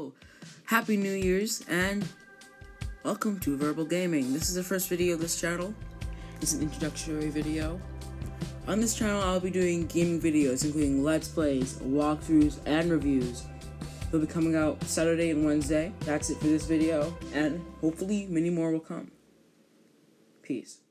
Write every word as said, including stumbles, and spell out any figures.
Hello, Happy New Year's, and welcome to Verbal Gaming. This is the first video of this channel. It's an introductory video. On this channel, I'll be doing gaming videos, including Let's Plays, walkthroughs, and reviews. They'll be coming out Saturday and Wednesday. That's it for this video, and hopefully many more will come. Peace.